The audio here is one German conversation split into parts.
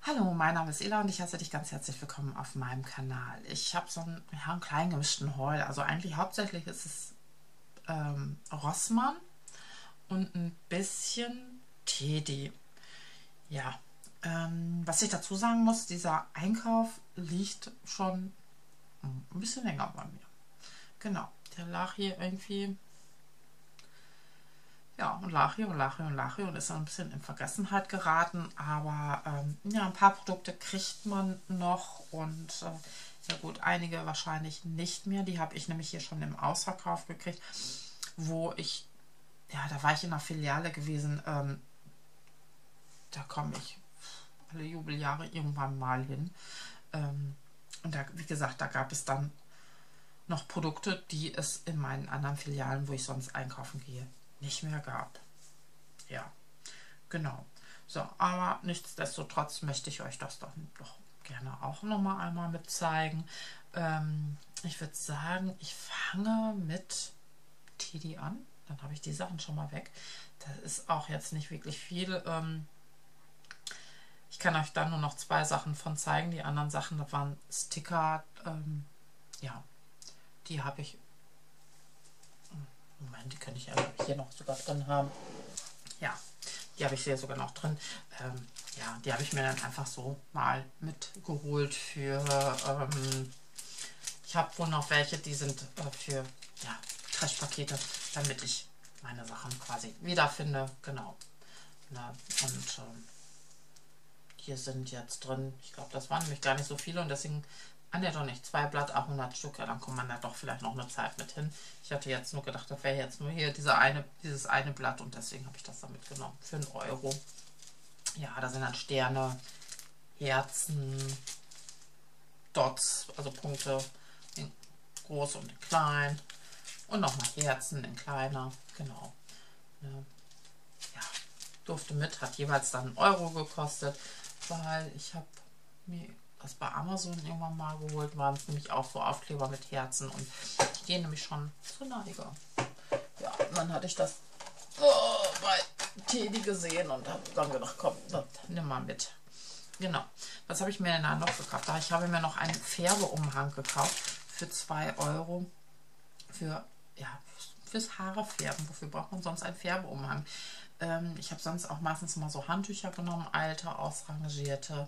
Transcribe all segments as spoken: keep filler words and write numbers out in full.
Hallo, mein Name ist Ela und ich heiße dich ganz herzlich willkommen auf meinem Kanal. Ich habe so einen, ja, einen kleinen gemischten Haul. Also eigentlich hauptsächlich ist es ähm, Rossmann und ein bisschen Teddy. Ja, ähm, was ich dazu sagen muss, dieser Einkauf liegt schon ein bisschen länger bei mir. Genau, der lag hier irgendwie, ja, und lag hier und lag hier und lag hier und ist dann ein bisschen in Vergessenheit geraten. Aber ähm, ja, ein paar Produkte kriegt man noch und äh, ja gut, einige wahrscheinlich nicht mehr. Die habe ich nämlich hier schon im Ausverkauf gekriegt, wo ich, ja, da war ich in einer Filiale gewesen. Ähm, da komme ich alle Jubeljahre irgendwann mal hin. Ähm, und da, wie gesagt, da gab es dann noch Produkte, die es in meinen anderen Filialen, wo ich sonst einkaufen gehe, nicht mehr gab. Ja, genau. So, aber nichtsdestotrotz möchte ich euch das doch, doch gerne auch noch mal einmal mit zeigen. Ähm, ich würde sagen, ich fange mit Teddy an. Dann habe ich die Sachen schon mal weg. Das ist auch jetzt nicht wirklich viel. Ähm, ich kann euch dann nur noch zwei Sachen von zeigen. Die anderen Sachen, da waren Sticker. Ähm, ja, die habe ich. Moment, die könnte ich ja hier noch sogar drin haben. Ja, die habe ich hier sogar noch drin. Ähm, ja, die habe ich mir dann einfach so mal mitgeholt für. Ähm, ich habe wohl noch welche, die sind äh, für ja, Trash-Pakete, damit ich meine Sachen quasi wiederfinde. Genau. Na, und ähm, hier sind jetzt drin, ich glaube, das waren nämlich gar nicht so viele und deswegen, an der doch nicht, zwei Blatt, hundert Stück, ja, dann kommt man da doch vielleicht noch eine Zeit mit hin. Ich hatte jetzt nur gedacht, das wäre jetzt nur hier diese eine, dieses eine Blatt und deswegen habe ich das da mitgenommen für einen Euro. Ja, da sind dann Sterne, Herzen, Dots, also Punkte in groß und in klein und nochmal Herzen in kleiner, genau. Ja, ja, durfte mit, hat jeweils dann einen Euro gekostet, weil ich habe mir das bei Amazon irgendwann mal geholt, waren es nämlich auch so Aufkleber mit Herzen und ich gehe nämlich schon zur Neige. Ja, und dann hatte ich das oh, bei Teddy gesehen und habe dann gedacht, komm, das nimm mal mit. Genau. Was habe ich mir denn da noch gekauft? Ich habe mir noch einen Färbeumhang gekauft für zwei Euro. Für, ja, fürs Haare färben. Wofür braucht man sonst einen Färbeumhang? Ähm, ich habe sonst auch meistens mal so Handtücher genommen, alte, ausrangierte.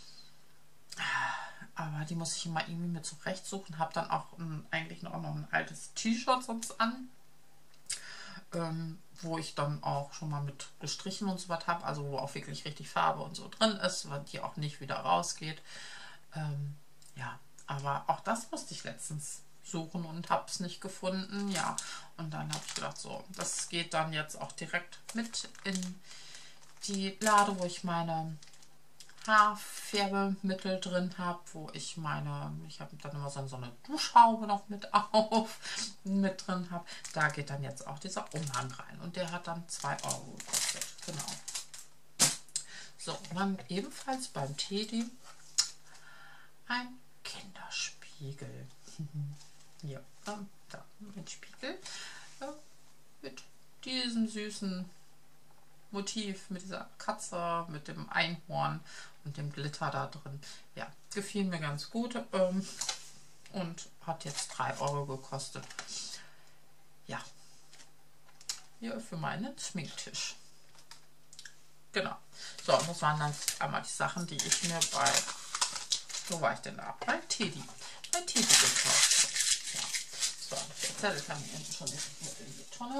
Aber die muss ich immer irgendwie mit zurechtsuchen. Habe dann auch ein, eigentlich noch, noch ein altes T-Shirt sonst an. Ähm, wo ich dann auch schon mal mit gestrichen und so was habe, also wo auch wirklich richtig Farbe und so drin ist, weil die auch nicht wieder rausgeht. Ähm, ja, aber auch das musste ich letztens suchen und habe es nicht gefunden. Ja, und dann habe ich gedacht, so, das geht dann jetzt auch direkt mit in die Lade, wo ich meine Haarfärbemittel drin habe, wo ich meine, ich habe dann immer so, so eine Duschhaube noch mit auf, mit drin habe. Da geht dann jetzt auch dieser Umhang rein und der hat dann zwei Euro gekostet. Genau. So, und dann ebenfalls beim Teddy ein Kinderspiegel. Ja, da mit Spiegel, ja, mit diesem süßen Motiv, mit dieser Katze, mit dem Einhorn und dem Glitter da drin. Ja, gefiel mir ganz gut ähm, und hat jetzt drei Euro gekostet. Ja, hier für meinen Schminktisch. Genau. So, und das waren dann einmal die Sachen, die ich mir bei, wo war ich denn da? Bei Teddy. Bei Teddy gekauft habe. Ja. So, der Zettel kann ich hinten schon in die Tonne.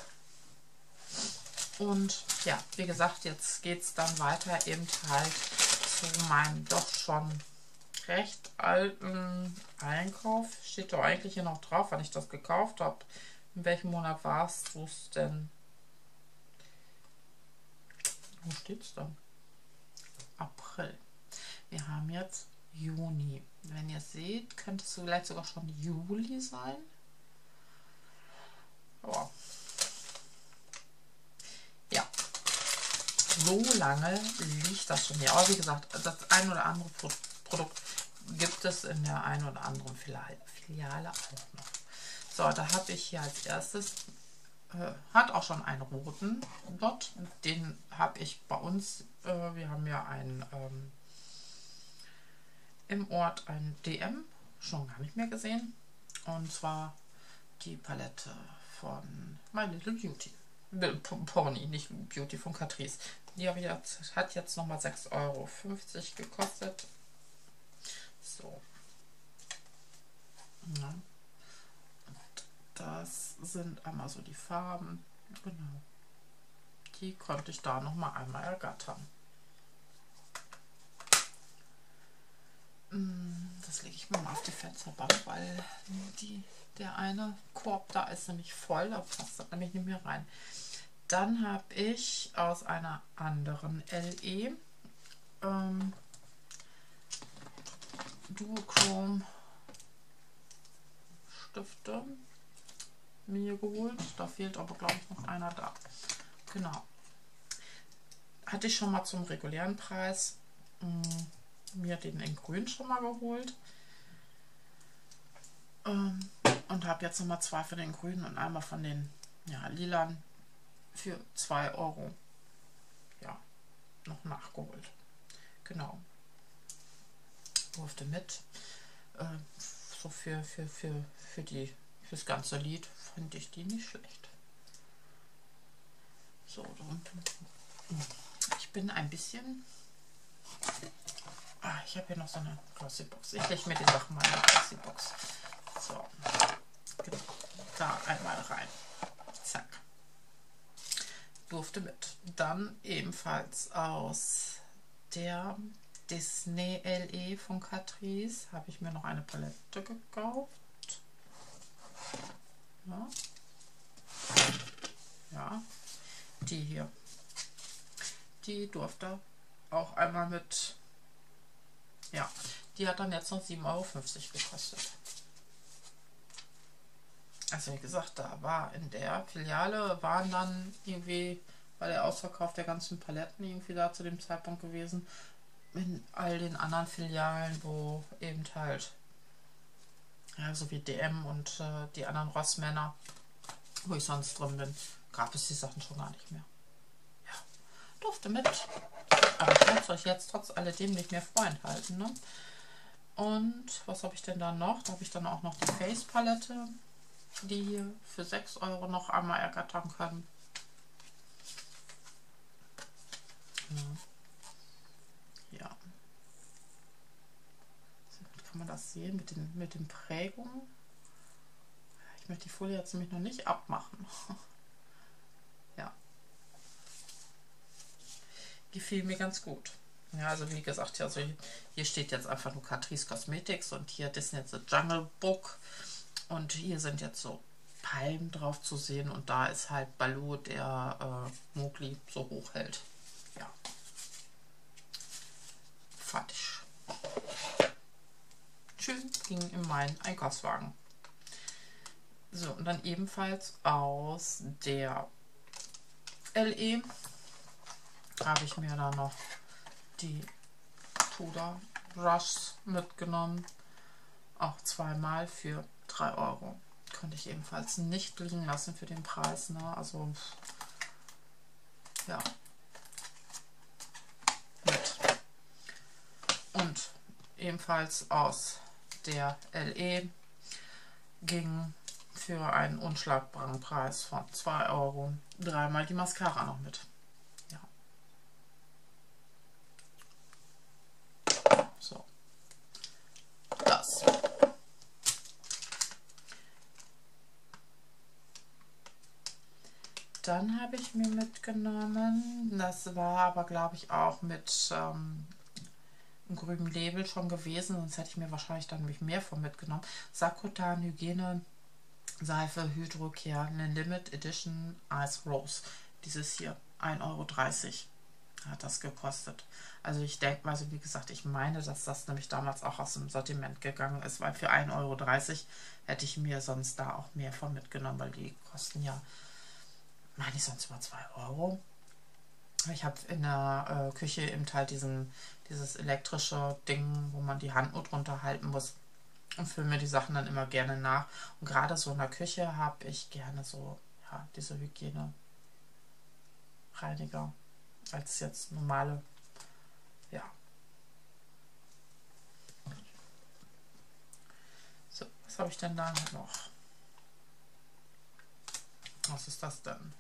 Und ja, wie gesagt, jetzt geht es dann weiter eben halt zu meinem doch schon recht alten Einkauf. Steht doch eigentlich hier noch drauf, wann ich das gekauft habe. In welchem Monat war es denn? Wo steht es dann? April. Wir haben jetzt Juni. Wenn ihr seht, könnte es vielleicht sogar schon Juli sein. Oh. Ja, so lange liegt das schon hier. Aber wie gesagt, das ein oder andere Pro Produkt gibt es in der einen oder anderen Filiale, Filiale auch noch. So, da habe ich hier als erstes, äh, hat auch schon einen roten Dot. Den habe ich bei uns, äh, wir haben ja einen, ähm, im Ort ein D M, schon gar nicht mehr gesehen. Und zwar die Palette von My Little Beauty. Pony, nicht Beauty, von Catrice. Die habe ich jetzt, hat jetzt nochmal sechs Euro fünfzig gekostet. So. Ja. Und das sind einmal so die Farben. Genau. Die konnte ich da nochmal einmal ergattern. Das lege ich mir mal auf die Fensterbank, weil die, der eine Korb da ist nämlich voll, da passt das nämlich nicht mehr rein. Dann habe ich aus einer anderen L E ähm, Duochrome Stifte mir geholt. Da fehlt aber, glaube ich, noch einer da. Genau. Hatte ich schon mal zum regulären Preis mh, mir den in grün schon mal geholt. Ähm, und habe jetzt nochmal zwei von den grünen und einmal von den ja, lilan für zwei Euro ja, noch nachgeholt. Genau. Durfte mit. Äh, so für, für, für, für die fürs ganze Lied fand ich die nicht schlecht. So, ich bin ein bisschen. Ah, ich habe hier noch so eine Glossy-Box. Ich lege mir die Sachen mal in die Glossy-Box. So, genau. Da einmal rein. Zack. Durfte mit. Dann ebenfalls aus der Disney L E von Catrice habe ich mir noch eine Palette gekauft. Ja, ja, die hier. Die durfte auch einmal mit. Ja, die hat dann jetzt noch sieben Euro fünfzig gekostet. Also wie gesagt, da war in der Filiale, waren dann irgendwie, war der Ausverkauf der ganzen Paletten irgendwie da zu dem Zeitpunkt gewesen. In all den anderen Filialen, wo eben halt, ja, so wie D M und äh, die anderen Rossmänner, wo ich sonst drin bin, gab es die Sachen schon gar nicht mehr. Ja, durfte mit. Aber ich kann es euch jetzt trotz alledem nicht mehr vorenthalten. Ne? Und was habe ich denn da noch? Da habe ich dann auch noch die Face Palette, die hier für sechs Euro noch einmal ergattern können. Ja. Ja. So, kann man das sehen mit den, mit den Prägungen? Ich möchte die Folie jetzt nämlich noch nicht abmachen. Ja. Gefiel mir ganz gut. Ja, also wie gesagt, also hier steht jetzt einfach nur Catrice Cosmetics und hier Disney The Jungle Book. Und hier sind jetzt so Palmen drauf zu sehen und da ist halt Baloo, der äh, Mowgli so hoch hält. Ja. Fand ich schön, ging in meinen Einkaufswagen. So, und dann ebenfalls aus der L E habe ich mir da noch die Puder Brushs mitgenommen. Auch zweimal für drei Euro. Konnte ich ebenfalls nicht liegen lassen für den Preis. Ne? Also, ja. Mit. Und ebenfalls aus der L E ging für einen unschlagbaren Preis von zwei Euro dreimal die Mascara noch mit. Ja. So. Das. Dann habe ich mir mitgenommen, das war aber glaube ich auch mit ähm, einem grünen Label schon gewesen, sonst hätte ich mir wahrscheinlich dann nämlich mehr von mitgenommen. Sakotan Hygiene Seife Hydrocare, eine Limit Edition Ice Rose. Dieses hier, ein Euro dreißig hat das gekostet. Also ich denke, also wie gesagt, ich meine, dass das nämlich damals auch aus dem Sortiment gegangen ist, weil für ein Euro dreißig hätte ich mir sonst da auch mehr von mitgenommen, weil die kosten ja, meine ich, sonst über zwei Euro. Ich habe in der äh, Küche eben halt diesen, dieses elektrische Ding, wo man die Hand nur drunter halten muss, und fülle mir die Sachen dann immer gerne nach. Und gerade so in der Küche habe ich gerne so, ja, diese Hygienereiniger als jetzt normale, ja. Was habe ich denn da noch? Was ist das denn?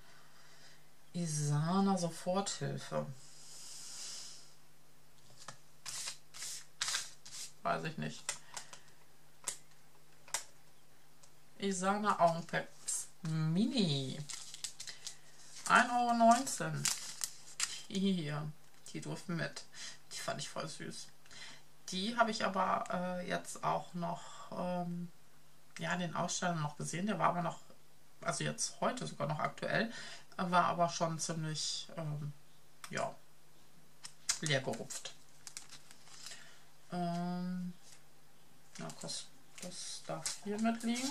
Isana Soforthilfe. Weiß ich nicht. Isana Augenpacks Mini. ein Euro neunzehn. Die hier. Die durften mit. Die fand ich voll süß. Die habe ich aber äh, jetzt auch noch, ähm, ja, den Aussteller noch gesehen. Der war aber noch, also jetzt heute sogar noch aktuell, war aber schon ziemlich, ähm, ja, leer gerupft. Ähm, ja, das, das darf hier mitliegen.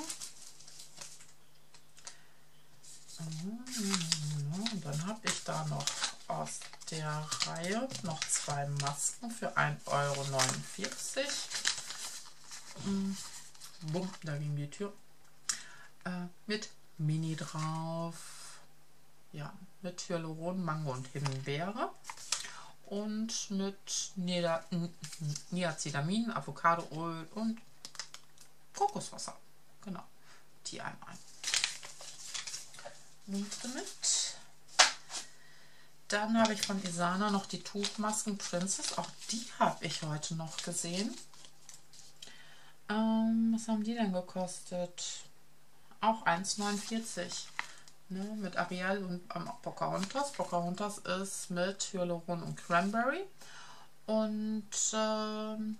Und dann habe ich da noch aus der Reihe noch zwei Masken für ein Euro neunundvierzig. Bumm, da ging die Tür. Äh, mit Mini drauf. Ja, mit Hyaluron, Mango und Himbeere. Und mit Niacinamid, Avocadoöl und Kokoswasser. Genau, die einmal. Mit. Dann habe ich von Isana noch die Tuchmasken Princess. Auch die habe ich heute noch gesehen. Ähm, was haben die denn gekostet? Auch eins neunundvierzig. Ne, mit Ariel und ähm, Pocahontas. Pocahontas ist mit Hyaluron und Cranberry. Und ähm,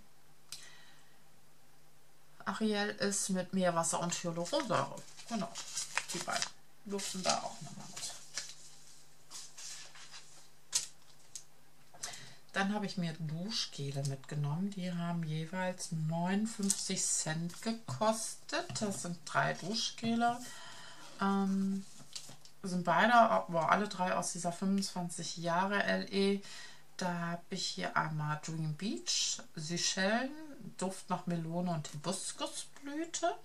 Ariel ist mit Meerwasser und Hyaluronsäure. Genau, die beiden durften da auch nochmal mit. Dann habe ich mir Duschgele mitgenommen. Die haben jeweils neunundfünfzig Cent gekostet. Das sind drei Duschgele. Ähm, sind beide, aber alle drei aus dieser fünfundzwanzig Jahre L E. Da habe ich hier einmal Dream Beach, Seychellen, Duft nach Melone und Hibiskusblüte.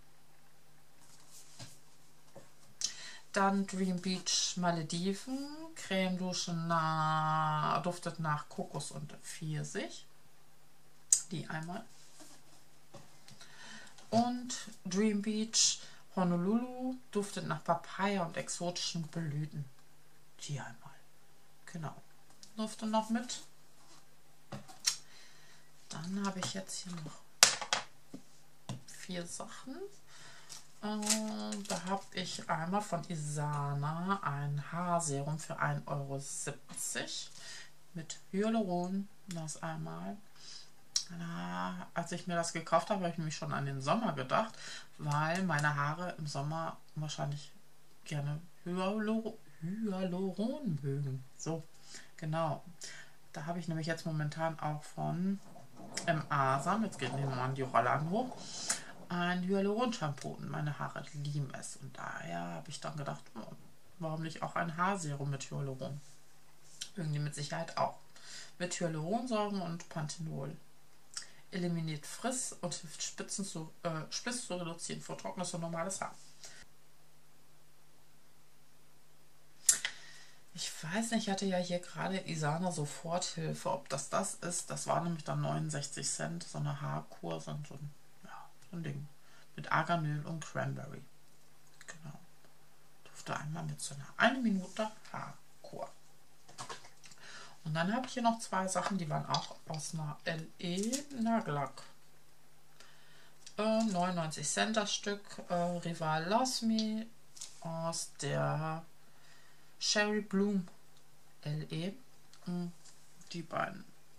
Dann Dream Beach Malediven, Creme Dusche na, duftet nach Kokos und Pfirsich. Die einmal. Und Dream Beach Honolulu duftet nach Papaya und exotischen Blüten. Die einmal. Genau. Dufte noch mit. Dann habe ich jetzt hier noch vier Sachen. Da habe ich einmal von Isana ein Haarserum für ein Euro siebzig mit Hyaluron. Das einmal. Na, als ich mir das gekauft habe, habe ich nämlich schon an den Sommer gedacht, weil meine Haare im Sommer wahrscheinlich gerne Hyalur Hyaluron mögen. So, genau. Da habe ich nämlich jetzt momentan auch von M. Asam, jetzt geht nehmen wir mal die Rollladen hoch, ein Hyaluron-Shampoo und meine Haare lieben es. Und daher habe ich dann gedacht, oh, warum nicht auch ein Haarserum mit Hyaluron? Irgendwie mit Sicherheit auch. Mit Hyaluronsäuren und Panthenol. Eliminiert Friss und hilft Spitzen zu, äh, Spliss zu reduzieren für trockenes und normales Haar. Ich weiß nicht, ich hatte ja hier gerade Isana Soforthilfe, ob das das ist. Das war nämlich dann neunundsechzig Cent, so eine Haarkur, so ein, ja, so ein Ding. Mit Arganöl und Cranberry. Genau. Durfte einmal mit so einer eine Minute Haarkur. Und dann habe ich hier noch zwei Sachen, die waren auch aus einer L E Nagellack. Äh, neunundneunzig Cent das Stück. Äh, Rival Loves Me aus der Cherry Bloom L E. Und die beiden.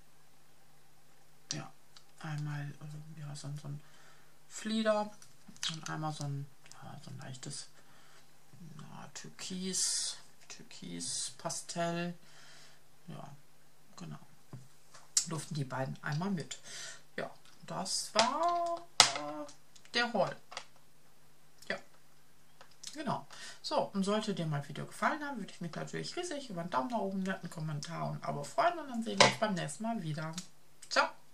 Ja, einmal äh, ja, so, so ein Flieder und einmal so ein, ja, so ein leichtes na, Türkis, Türkis Pastell. Ja, genau. Durften die beiden einmal mit. Ja, das war äh, der Haul. Ja, genau. So, und sollte dir mein Video gefallen haben, würde ich mich natürlich riesig über einen Daumen nach oben, einen netten Kommentar und ein Abo freuen. Und dann sehen wir uns beim nächsten Mal wieder. Ciao!